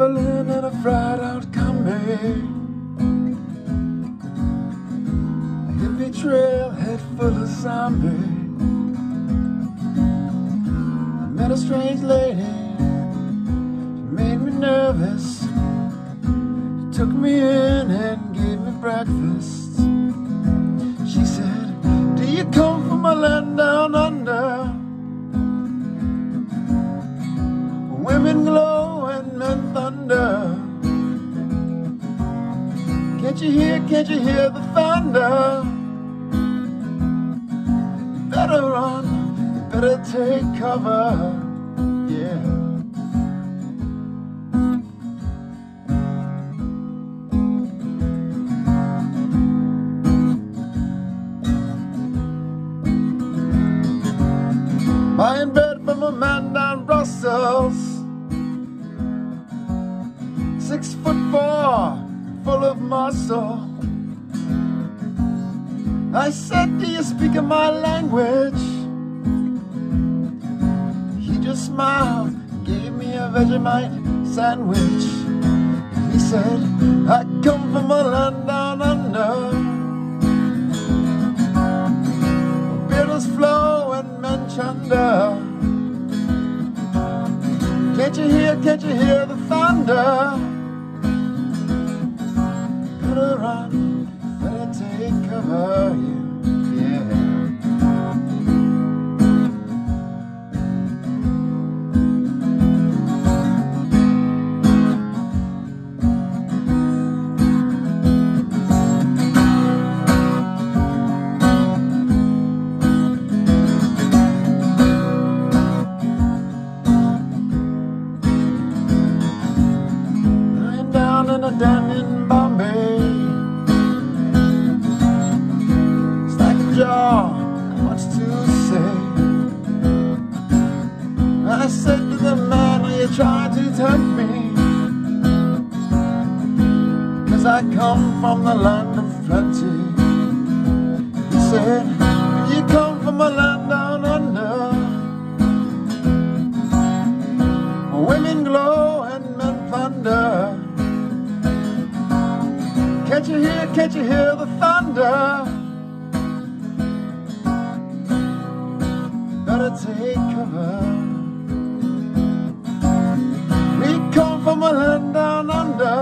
traveling in a fried out combi, a hippie trailhead full of zombies. I met a strange lady, she made me nervous. She took me in and gave me breakfast. She said, "Do you come from a land down under, where women glow and men thunder? Can't you hear the thunder? You better run, you better take cover, yeah." Buying bread from a man down Brussels, 6'4", full of muscle. I said, "Do you speak my language?" He just smiled, gave me a Vegemite sandwich. He said, "I come from a land down under, rivers flow and men chunder. Can't you hear the thunder? Better run, better take cover, yeah. Down in Bombay, stacking jaw, much to say. I said to the man, "Are you trying to tempt me? Because I come from the land of plenty." He said, "You come from a land down under, women glow and men thunder. Can't you hear the thunder? Better take cover. We come from a land down under,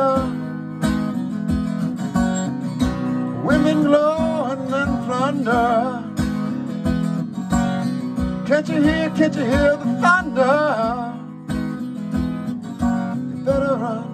women glow and men plunder. Can't you hear the thunder? You better run,